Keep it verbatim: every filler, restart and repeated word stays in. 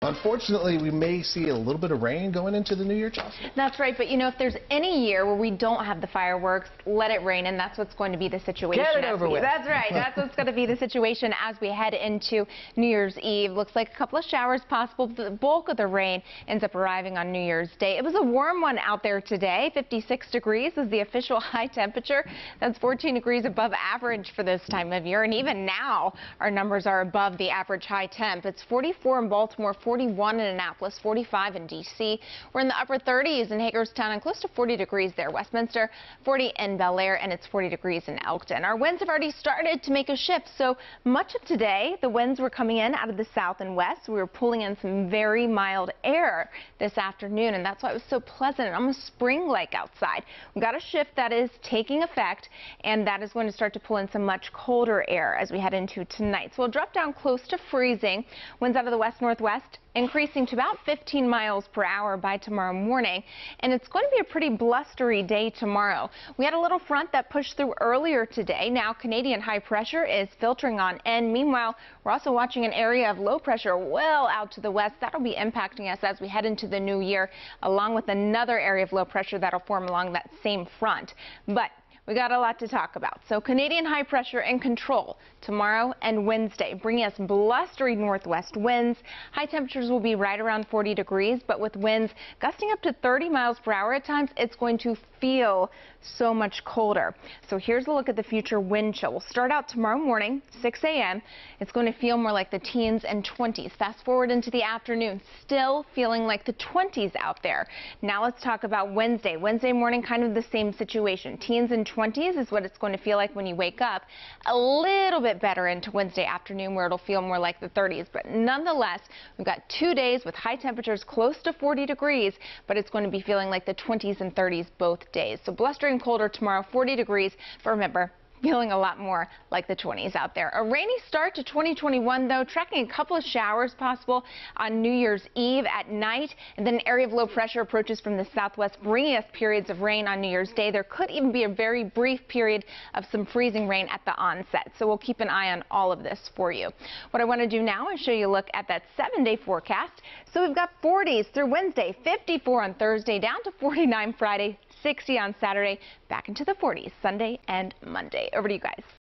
Unfortunately, we may see a little bit of rain going into the new year, Chelsea. That's right, but you know, if there's any year where we don't have the fireworks, let it rain, and that's what's going to be the situation. Get it over we, with. That's right. That's what's going to be the situation as we head into New Year's Eve. Looks like a couple of showers possible. The bulk of the rain ends up arriving on New Year's Day. It was a warm one out there today. fifty-six degrees is the official high temperature. That's fourteen degrees above average for this time of year, and even now our numbers are above the average high temp. It's forty-four in Baltimore, forty-one in Annapolis, forty-five in D C We're in the upper thirties in Hagerstown and close to forty degrees there. Westminster, forty in Bel Air, and it's forty degrees in Elkton. Our winds have already started to make a shift. So much of today, the winds were coming in out of the south and west. We were pulling in some very mild air this afternoon, and that's why it was so pleasant and almost spring-like outside. We've got a shift that is taking effect, and that is going to start to pull in some much colder air as we head into tonight. So we'll drop down close to freezing. Winds out of the west-northwest increasing to about fifteen miles per hour by tomorrow morning, and it's going to be a pretty blustery day tomorrow. We had a little front that pushed through earlier today. Now Canadian high pressure is filtering on in. Meanwhile, we're also watching an area of low pressure well out to the west. That'll be impacting us as we head into the new year, along with another area of low pressure that'll form along that same front. But we got a lot to talk about. So Canadian high pressure in control tomorrow and Wednesday, bringing us blustery northwest winds. High temperatures will be right around forty degrees, but with winds gusting up to thirty miles per hour at times, it's going to feel so much colder. So here's a look at the future wind chill. We'll start out tomorrow morning, six A M It's going to feel more like the teens and twenties. Fast forward into the afternoon, still feeling like the twenties out there. Now let's talk about Wednesday. Wednesday morning, kind of the same situation. Teens and twenties is what it's going to feel like when you wake up. A little bit better into Wednesday afternoon where it'll feel more like the thirties. But nonetheless, we've got two days with high temperatures close to forty degrees, but it's going to be feeling like the twenties and thirties both days. So blustering colder tomorrow, forty degrees, but remember, feeling a lot more like the twenties out there. A rainy start to twenty twenty-one, though, tracking a couple of showers possible on New Year's Eve at night, and then an area of low pressure approaches from the southwest, bringing us periods of rain on New Year's Day. There could even be a very brief period of some freezing rain at the onset, so we'll keep an eye on all of this for you. What I want to do now is show you a look at that seven-day forecast. So we've got forties through Wednesday, fifty-four on Thursday, down to forty-nine Friday, sixty on Saturday, back into the forties Sunday and Monday. Over to you guys.